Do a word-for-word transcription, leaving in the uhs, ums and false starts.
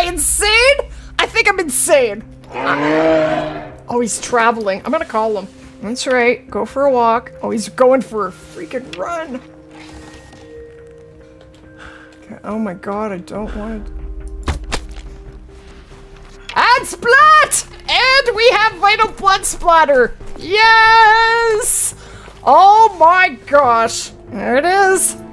insane? I think I'm insane. Uh, oh, he's traveling. I'm gonna call him. That's right. Go for a walk. Oh, he's going for a freaking run. Okay. Oh my god, I don't want to. And Splat! And we have vital blood splatter! Yes! Oh my gosh! There it is!